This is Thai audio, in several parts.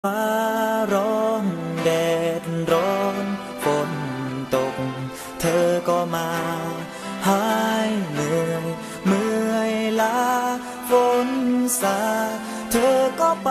ฟ้าร้องแดดร้อนฝนตกเธอก็มาหายเหนื่อยเมื่อยล้าฝนสาดเธอก็ไป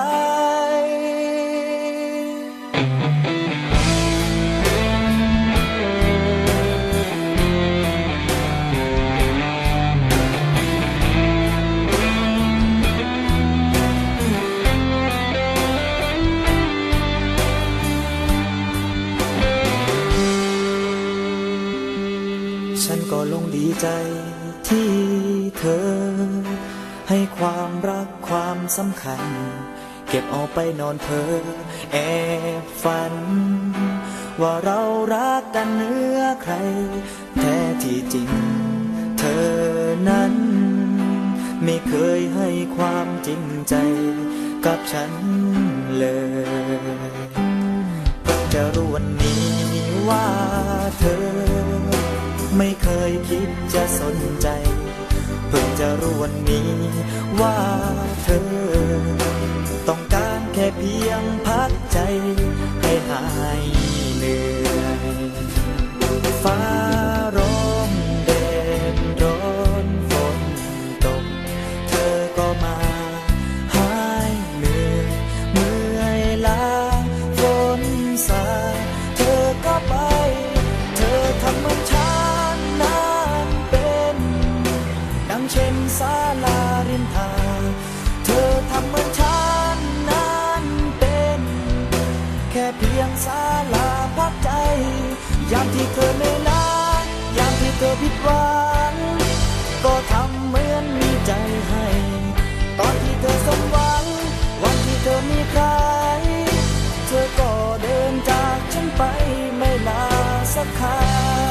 ฉันก็ลงดีใจที่เธอให้ความรักความสำคัญเก็บเอาไปนอนเพ้อแอบฝันว่าเรารักกันเหนือใครแท้ที่จริงเธอนั้นไม่เคยให้ความจริงใจกับฉันเลยเพิ่งจะรู้วันนี้ว่าเธอไม่เคยคิดจะสนใจเพิ่งจะรู้วันนี้ว่าเธอต้องการแค่เพียงพักใจให้หายเหนื่อยฟ้าร้องแดดร้อนฝนตกเธอก็มาหายเหนื่อยเมื่อยล้าฝนสาดเธอก็ไปเธอทำเหมือนฉันเช่นศาลาริมทางเธอทำเหมือนฉันนั้นเป็นแค่เพียงศาลาพักใจยามที่เธอเหนื่อยล้ายามที่เธอผิดหวังก็ทำเหมือนมีใจให้ตอนที่เธอสมหวังวันที่เธอมีใครเธอก็เดินจากฉันไปไม่ลาสักคำ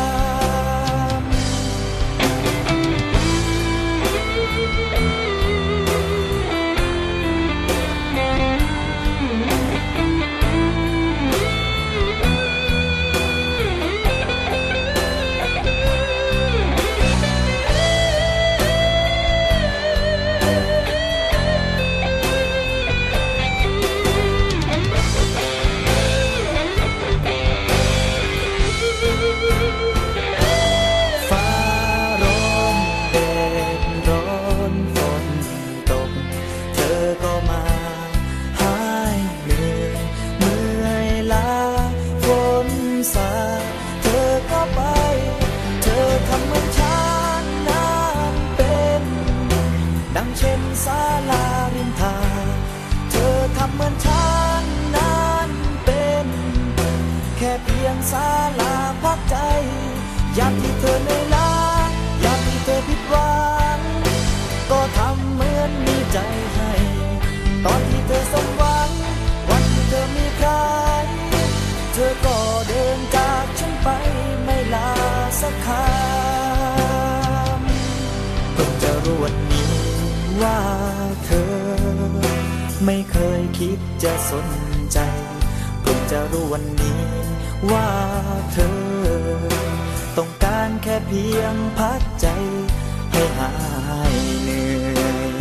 เธอก็ไปเธอทำเหมือนฉันนั้นเป็นดังเช่นศาลาริมทางเธอทำเหมือนฉันนั้นเป็นแค่เพียงศาลาพักใจยามที่เธอเหนื่อยล้ายามที่เธอผิดหวังก็ทำเหมือนมีใจให้ตอนที่เธอสมหวังวันที่เธอมีใครเธอก็เดินจากฉันไปไม่ลาสักคำเพิ่งจะรู้วันนี้ว่าเธอไม่เคยคิดจะสนใจเพิ่งจะรู้วันนี้ว่าเธอต้องการแค่เพียงพักใจให้หายเหนื่อย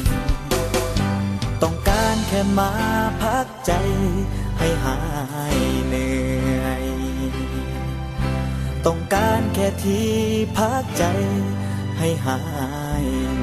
ต้องการแค่มาพักใจให้หายเหนื่อยต้องการแค่ที่พักใจให้หาย